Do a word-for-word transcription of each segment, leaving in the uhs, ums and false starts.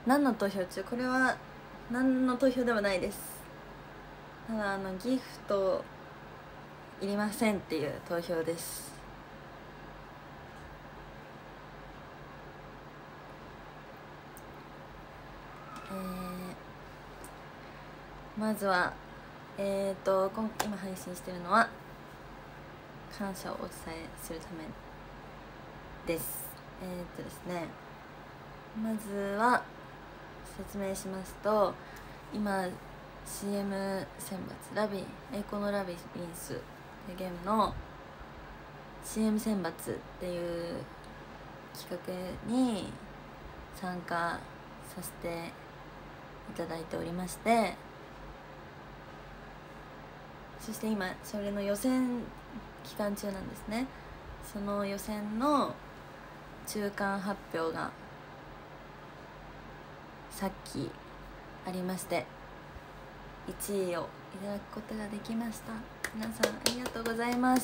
何の投票中？これは何の投票でもないです。ただあのギフトいりませんっていう投票です。えー、まずはえーと今今配信してるのは感謝をお伝えするためです。えー、っとですねまずは説明しますと、今 シーエム 選抜ラビ栄光のラビリンスっていうゲームの シーエム 選抜っていう企画に参加させていただいておりまして、そして今それの予選期間中なんですね。その予選の中間発表がさっきありまして、いちいをいただくことができました。皆さんありがとうございます。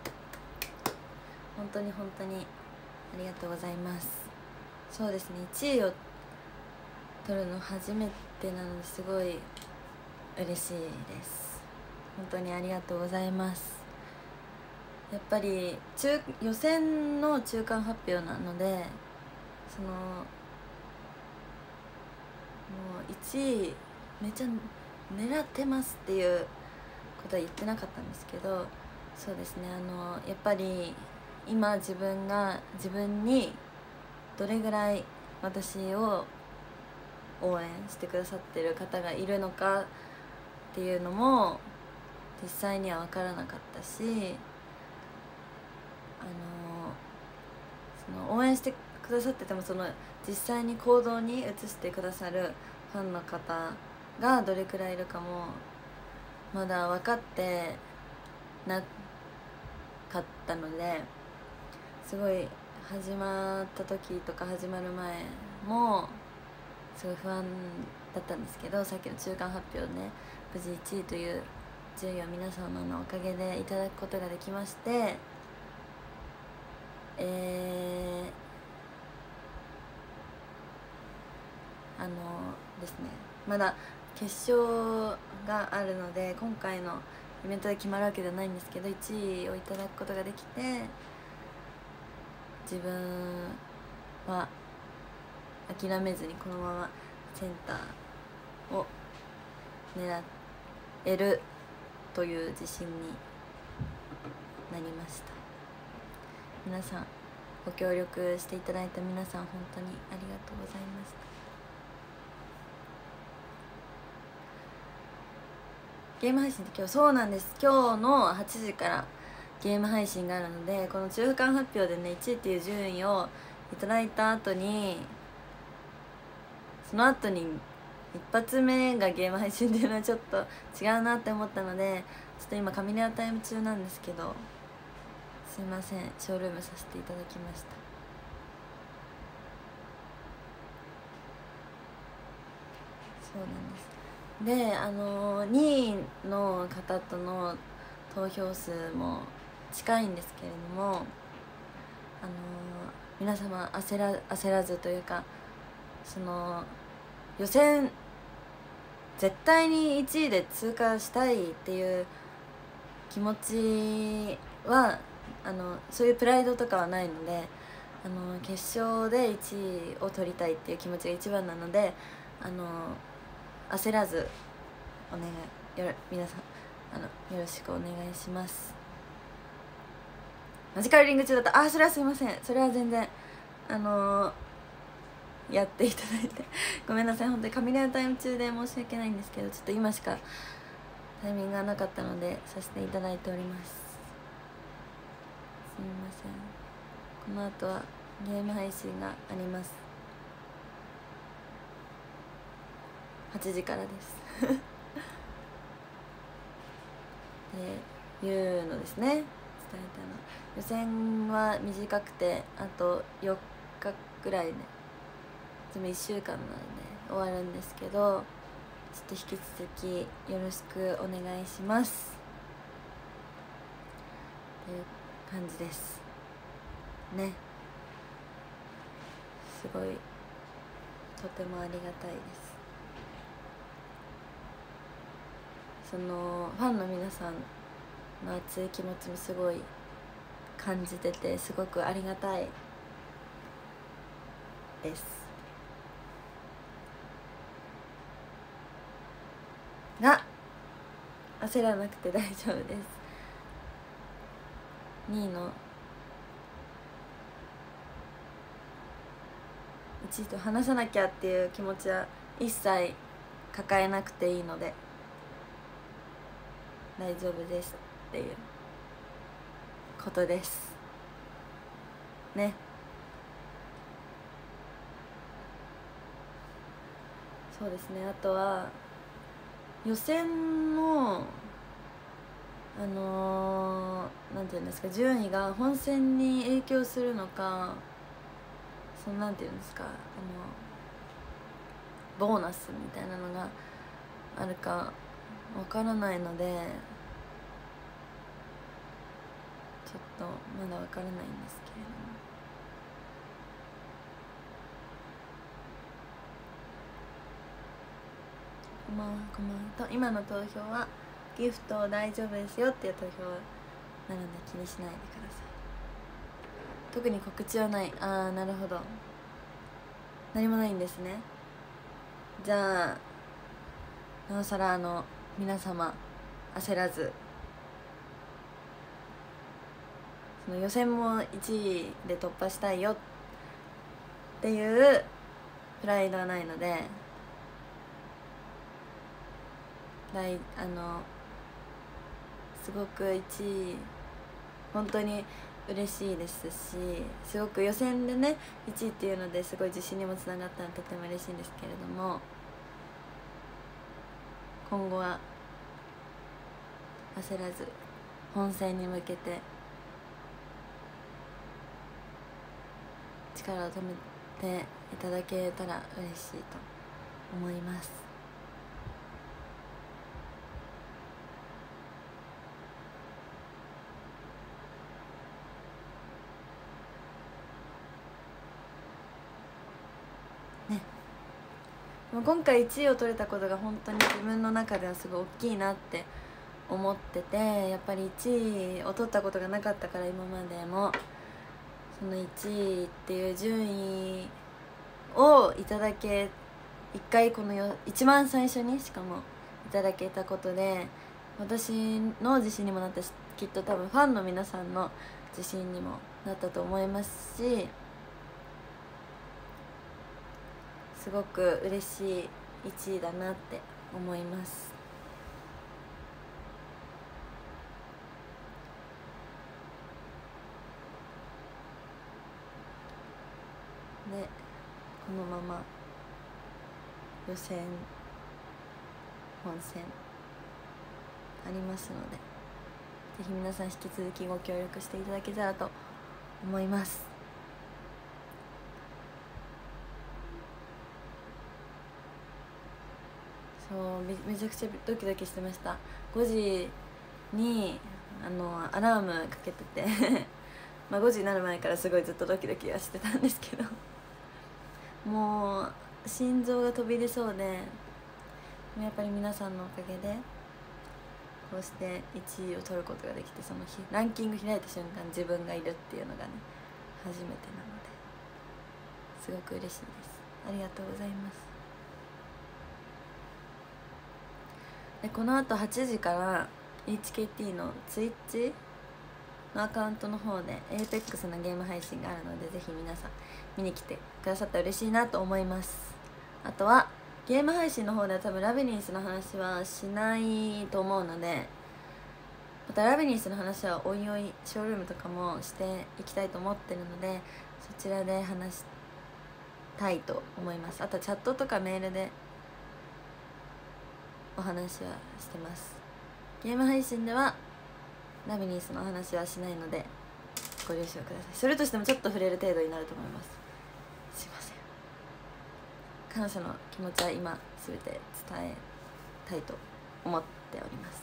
本当に本当にありがとうございます。そうですね、いちいを取るの初めてなのですごい嬉しいです。本当にありがとうございます。やっぱり中予選の中間発表なので、そのもういちいめっちゃ狙ってますっていうことは言ってなかったんですけど、そうですね、あのやっぱり今自分が自分にどれぐらい私を応援してくださってる方がいるのかっていうのも実際には分からなかったし、あのその応援してくださってても、その実際に行動に移してくださるファンの方がどれくらいいるかもまだ分かってなかったので、すごい始まった時とか始まる前もすごい不安だったんですけど、さっきの中間発表でね、無事いちいという順位を皆様のおかげでいただくことができまして、えー、あのですねまだ決勝があるので、今回のイベントで決まるわけではないんですけど、いちいをいただくことができて、自分は諦めずにこのままセンターを狙えるという自信になりました。皆さんご協力していただいた皆さん、本当にありがとうございました。ゲーム配信って今日、そうなんです、今日のはちじからゲーム配信があるので、この中間発表でねいちいっていう順位をいただいた後に、その後に一発目がゲーム配信っていうのはちょっと違うなって思ったので、ちょっと今カミネアタイム中なんですけど、すいません、ショールームさせていただきました。そうなんです。で、あのにいの方との投票数も近いんですけれども、あの皆様焦ら焦らずというか、その予選絶対にいちいで通過したいっていう気持ちは、あのそういうプライドとかはないので、あの決勝でいちいを取りたいっていう気持ちが一番なので、あの焦らずお願いよろ皆さんあのよろしくお願いします。マジカルリング中だった。あ、それはすいません、それは全然あのー、やっていただいてごめんなさい。本当にカミネアタイム中で申し訳ないんですけど、ちょっと今しかタイミングがなかったのでさせていただいております。すみません。この後はゲーム配信があります。はちじからですでいうのですね、伝えたの。予選は短くてあとよっかぐらいで、全部いっしゅうかんなので終わるんですけど、ちょっと引き続きよろしくお願いしますっていう感じですね。すごいとてもありがたいです。そのファンの皆さんの熱い気持ちもすごい感じてて、すごくありがたいです。が焦らなくて大丈夫です。にいのいちいと話さなきゃっていう気持ちは一切抱えなくていいので大丈夫ですっていうことですね。そうですね。あとは予選のあのー、なんていうんですか、順位が本戦に影響するのか、そのなんていうんですか、あのボーナスみたいなのがあるかわからないので、ちょっとまだわからないんですけれども、こんばんは。こんばんは。と今の投票はギフト大丈夫ですよっていう投票なので気にしないでください。特に告知はない。ああ、なるほど、何もないんですね。じゃあなおさらあの皆様焦らず、その予選もいちいで突破したいよっていうプライドはないので、来あのすごくいちい本当に嬉しいですし、すごく予選でねいちいっていうのですごい自信にもつながったのでとても嬉しいんですけれども、今後は焦らず本戦に向けて力を止めていただけたら嬉しいと思います。ね、今回いちいを取れたことが本当に自分の中ではすごい大きいなって思ってて、やっぱりいちいを取ったことがなかったから、今までもそのいちいっていう順位をいただけ、一回このよ一番最初にしかもいただけたことで私の自信にもなったし、きっと多分ファンの皆さんの自信にもなったと思いますし、すごく嬉しいいちいだなって思います。でこのまま予選本戦ありますので、ぜひ皆さん引き続きご協力していただけたらと思います。そうめめちゃくちゃドキドキしてました。ごじにあのアラームかけててまあごじになる前からすごいずっとドキドキはしてたんですけどもう心臓が飛び出そうで、やっぱり皆さんのおかげでこうしていちいを取ることができて、その日ランキング開いた瞬間自分がいるっていうのがね初めてなので、すごく嬉しいです。ありがとうございます。でこのあとはちじから エイチケーティー のツイッチのアカウントの方で エーペックス のゲーム配信があるので、ぜひ皆さん見に来てくださったら嬉しいなと思います。あとはゲーム配信の方では多分ラビリンスの話はしないと思うので、またラビリンスの話はおいおいショールームとかもしていきたいと思ってるので、そちらで話したいと思います。あとチャットとかメールでお話はしてます。ゲーム配信ではラビリンスの話はしないのでご了承ください。それとしてもちょっと触れる程度になると思います。すいません。感謝の気持ちは今全て伝えたいと思っております。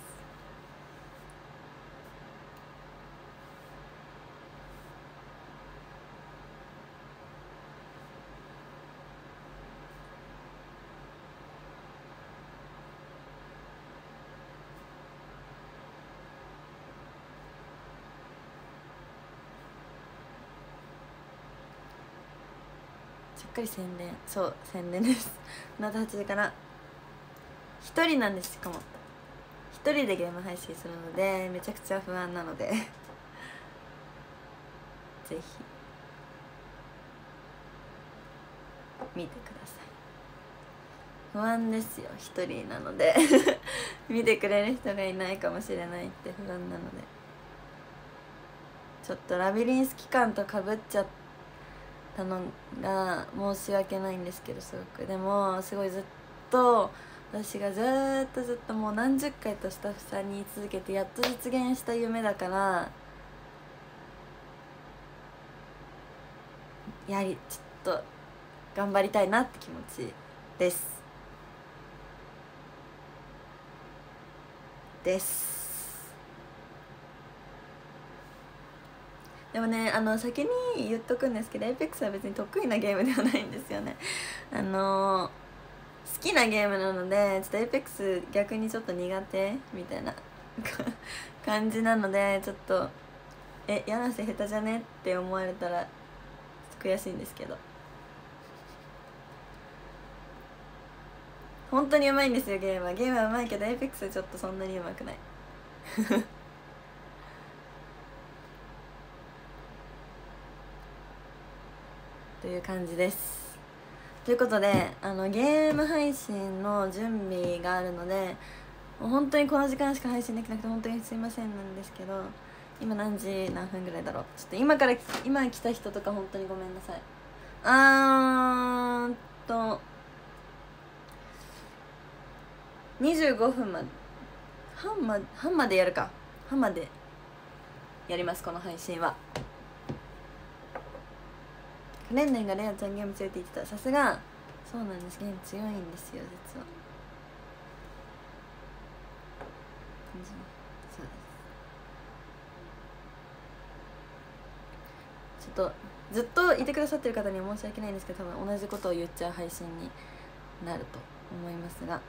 ちゃっかり宣伝、そう宣伝ですこの後はちじから一人なんです。しかも一人でゲーム配信するのでめちゃくちゃ不安なのでぜひ見てください。不安ですよ、一人なので見てくれる人がいないかもしれないって不安なので、ちょっとラビリンス期間とかぶっちゃったのが申し訳ないんですけど、すごくでもすごいずっと私がずっとずっともう何十回とスタッフさんに言い続けてやっと実現した夢だから、やはりちょっと頑張りたいなって気持ちですですでもね、あの先に言っとくんですけど、エイペックスは別に得意なゲームではないんですよね。あの好きなゲームなので、ちょっとエイペックス逆にちょっと苦手みたいな感じなので、ちょっとえ柳瀬下手じゃねって思われたら悔しいんですけど、本当にうまいんですよ。ゲームはゲームはうまいけど、エイペックスはちょっとそんなにうまくないという感じです。ということで、あのゲーム配信の準備があるので、もう本当にこの時間しか配信できなくて本当にすいませんなんですけど、今何時何分ぐらいだろう。ちょっと今から今来た人とか本当にごめんなさい。あーんとにじゅうごふんまで半ま半までやるか半までやります。この配信はレンレンがレアちゃんゲーム強いって言ってた。さすがそうなんです。ゲーム強いんですよ実は。そうです。ちょっとずっといてくださってる方には申し訳ないんですけど、多分同じことを言っちゃう配信になると思いますが、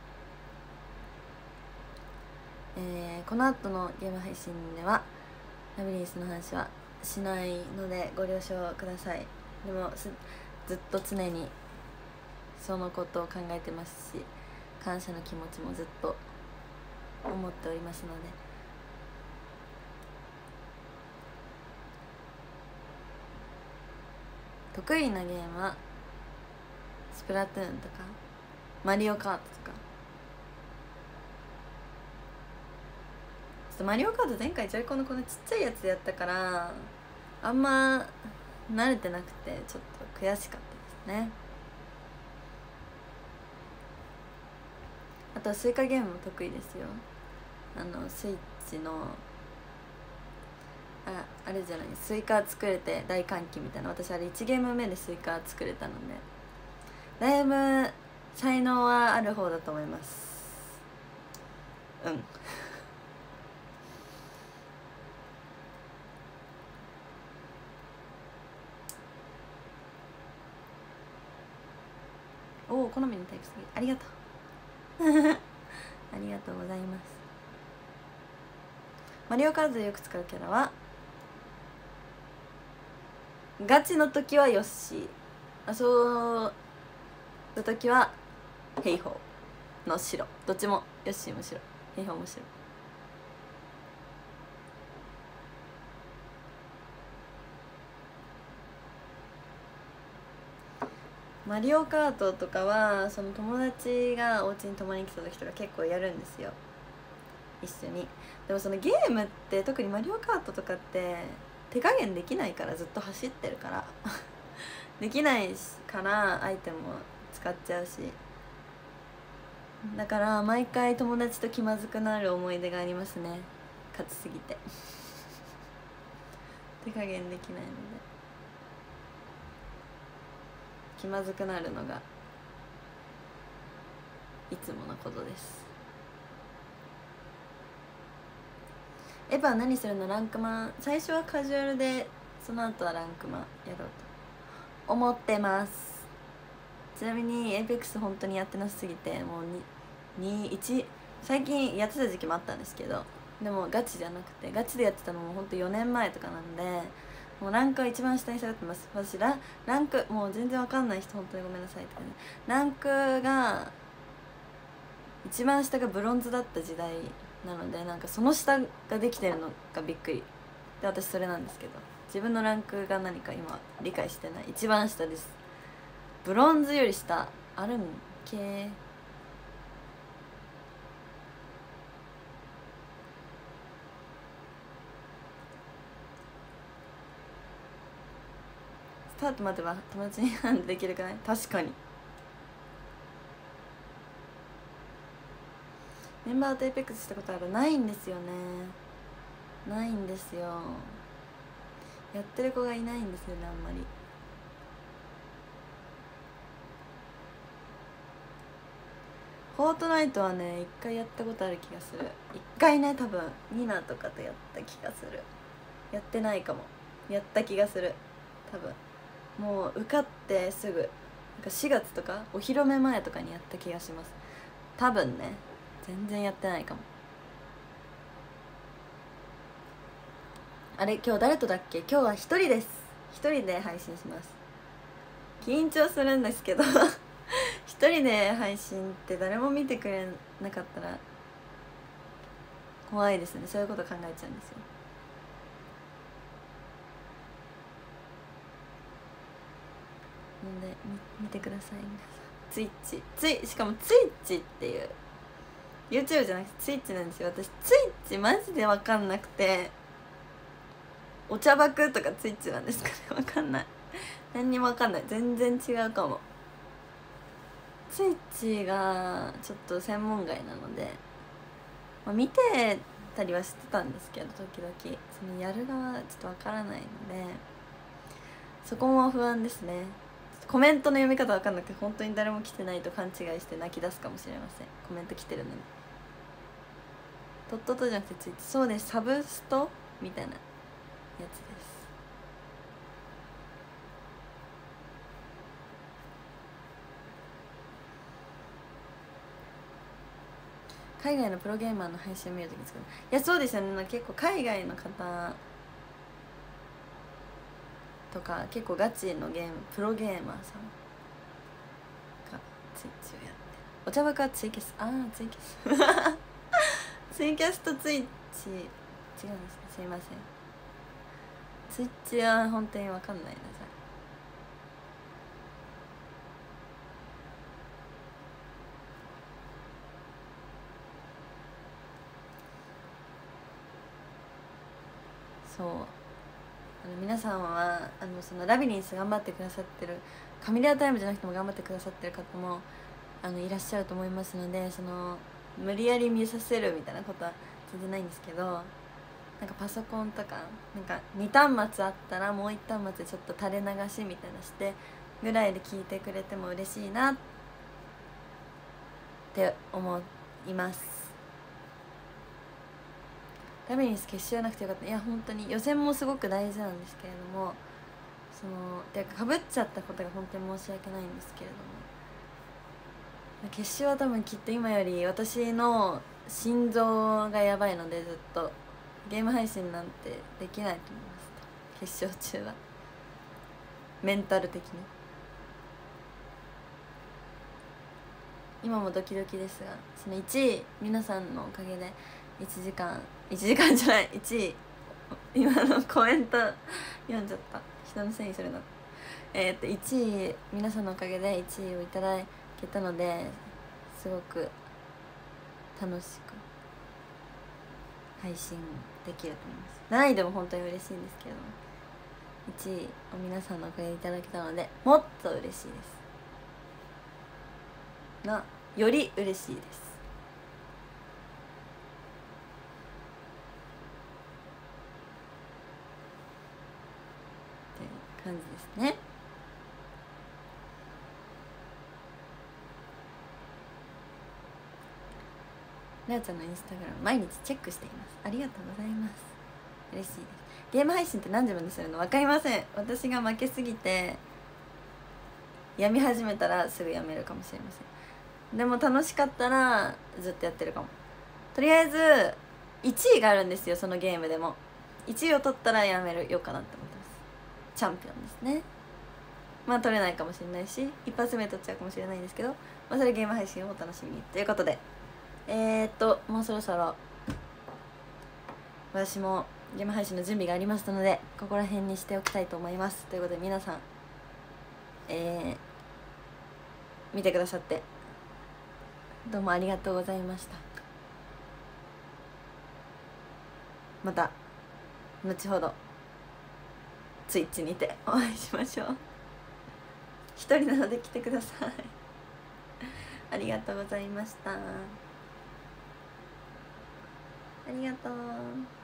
えー、この後のゲーム配信ではラビリンスの話はしないのでご了承ください。でもずっと常にそのことを考えてますし、感謝の気持ちもずっと思っておりますので、得意なゲームはスプラトゥーンとかマリオカートとか。ちょっとマリオカート前回ジョイコンのこのちっちゃいやつでやったからあんま慣れてなくてちょっと悔しかったですね。あとはスイカゲームも得意ですよ。あのスイッチのああれじゃない、スイカ作れて大歓喜みたいな。私あれいちゲーム目でスイカ作れたので、だいぶ才能はある方だと思います。うんおお、好みのタイプすぎありがとうありがとうございます。マリオカートでよく使うキャラはガチの時はヨッシー、あそうの時はヘイホーの白、どっちもヨッシーも白、ヘイホーも白。マリオカートとかはその友達がお家に泊まりに来た時とか結構やるんですよ、一緒に。でもそのゲームって特にマリオカートとかって手加減できないから、ずっと走ってるからできないからアイテムを使っちゃうし、だから毎回友達と気まずくなる思い出がありますね、勝ちすぎて手加減できないので気まずくなるのがいつものことです。エヴァ何するの？ランクマン。最初はカジュアルでその後はランクマンやろうと思ってます。ちなみにエイペックス本当にやってなさすぎて、もうにいち最近やってた時期もあったんですけど、でもガチじゃなくて、ガチでやってたのも本当よねんまえとかなんで、 もうランクは一番下に下がってます。私ラランクもう全然わかんない人本当にごめんなさいって感じ。ランクが一番下がブロンズだった時代なので、なんかその下ができてるのがびっくりで、私それなんですけど、自分のランクが何か今理解してない。一番下です。ブロンズより下あるんけ。スタート待てば友達になんでできるかない。確かにメンバーとエイペックスしたことある？ないんですよね。ないんですよ。やってる子がいないんですよね、あんまり。フォートナイトはね、一回やったことある気がする。一回ね、多分ニナとかとやった気がする。やってないかも。やった気がする多分。もう受かってすぐ、なんかしがつとかお披露目前とかにやった気がします。多分ね。全然やってないかも。あれ、今日誰とだっけ。今日は一人です。一人で配信します。緊張するんですけど一人で配信って誰も見てくれなかったら怖いですね。そういうこと考えちゃうんですよ。なんで 見, 見てください皆さん。ツイッチツイしかもツイッチっていう YouTube じゃなくてツイッチなんですよ。私ツイッチマジで分かんなくて、お茶爆とかツイッチなんですかね。分かんない。何にも分かんない。全然違うかも。ツイッチがちょっと専門外なので、まあ、見てたりはしてたんですけど、時々そのやる側ちょっと分からないので、そこも不安ですね。コメントの読み方分かんなくて、本当に誰も来てないと勘違いして泣き出すかもしれません。コメント来てるのに。とっととじゃなくてツイッチ。そうです、サブストみたいなやつです。海外のプロゲーマーの配信を見るときに作る。いや、そうですよね。結構海外の方とか結構ガチのゲームプロゲーマーさんがツイッチをやって、お茶爆はツイキャス。ああツイキャスツイキャスとツイッチ違うんですね。すいません。ツイッチは本当に分かんないな。じゃあそう、あの皆さんはあのそのラビリンス頑張ってくださってる、カミリアタイムじゃなくても頑張ってくださってる方もあのいらっしゃると思いますので、その無理やり見させるみたいなことは全然ないんですけど、なんかパソコンとかなんかに端末あったらもういち端末ちょっと垂れ流しみたいなしてぐらいで聞いてくれても嬉しいなって思います。ラビリンス決勝なくてよかった。いや本当に予選もすごく大事なんですけれども、そのてかぶっちゃったことが本当に申し訳ないんですけれども、決勝は多分きっと今より私の心臓がやばいので、ずっとゲーム配信なんてできないと思います。決勝中はメンタル的に。今もドキドキですが、そのいちい皆さんのおかげでいちじかんいちじかんじゃない、いちい今のコメント読んじゃった。人のせいにするな。えー、っといちい皆さんのおかげでいちいをいただけたので、すごく楽しく配信できると思います。なないでも本当に嬉しいんですけれども、いちいを皆さんのおかげでいただけたのでもっと嬉しいですな、より嬉しいです。って感じですね。レアちゃんのインスタグラム毎日チェックしています。ありがとうございます。嬉しいです。ゲーム配信って何時までするの？分かりません。私が負けすぎてやみ始めたらすぐやめるかもしれません。でも楽しかったらずっとやってるかも。とりあえずいちいがあるんですよ、そのゲームでも。いちいを取ったらやめるようかなって思ってます。 チャンピオンですね。まあ取れないかもしれないし一発目取っちゃうかもしれないんですけど、まあ、それゲーム配信をお楽しみにということで、えー、っともうそろそろ私もゲーム配信の準備がありましたのでここら辺にしておきたいと思います。ということで皆さん、えー、見てくださってどうもありがとうございました。また後ほどツイッチにてお会いしましょう。一人なので来てくださいありがとうございました。ありがとう。